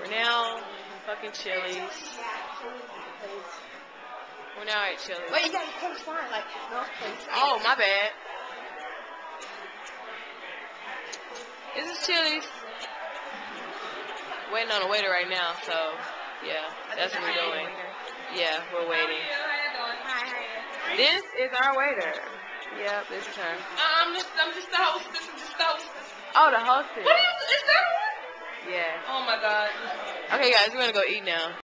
We're now in fucking Chili's. We're now at Chili's. Wait, you gotta post line, like, no place. Oh, my bad. This is Chili's. Waiting on a waiter right now, so yeah, that's what we're doing. Yeah, we're waiting. Hi. This is our waiter. Yep, this is her. I'm just the hostess. I'm just the hostess. Oh, the hostess. What is that one? Yeah. Oh my god. Okay, guys, we're gonna go eat now.